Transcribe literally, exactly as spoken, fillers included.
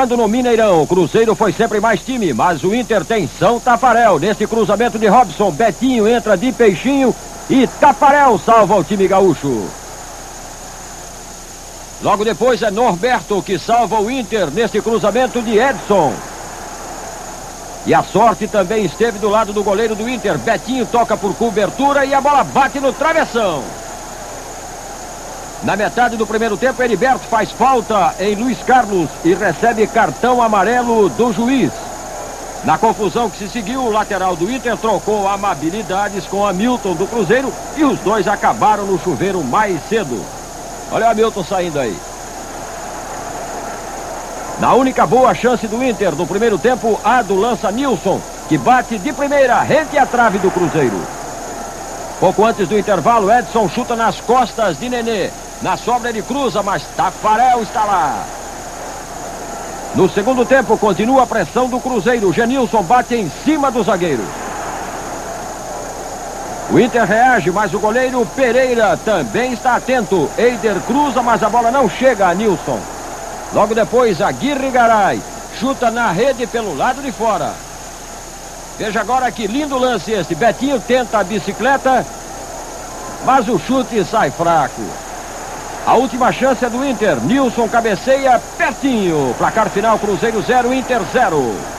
No Mineirão, o Cruzeiro foi sempre mais time, mas o Inter tem São Tafarel. Nesse cruzamento de Robson, Betinho entra de peixinho e Tafarel salva o time gaúcho. Logo depois é Norberto que salva o Inter nesse cruzamento de Edson. E a sorte também esteve do lado do goleiro do Inter. Betinho toca por cobertura e a bola bate no travessão. Na metade do primeiro tempo, Heriberto faz falta em Luiz Carlos e recebe cartão amarelo do juiz. Na confusão que se seguiu, o lateral do Inter trocou amabilidades com Hamilton do Cruzeiro e os dois acabaram no chuveiro mais cedo. Olha o Hamilton saindo aí. Na única boa chance do Inter no primeiro tempo, a do lança Nilson, que bate de primeira, rente à trave do Cruzeiro. Pouco antes do intervalo, Edson chuta nas costas de Nenê. Na sobra ele cruza, mas Tafarel está lá. No segundo tempo, continua a pressão do Cruzeiro. Genilson bate em cima do zagueiro. O Inter reage, mas o goleiro Pereira também está atento. Eider cruza, mas a bola não chega a Nilson. Logo depois, Aguirre Garay chuta na rede pelo lado de fora. Veja agora que lindo lance esse. Betinho tenta a bicicleta, mas o chute sai fraco. A última chance é do Inter. Nilson cabeceia pertinho. Placar final, Cruzeiro zero, Inter zero.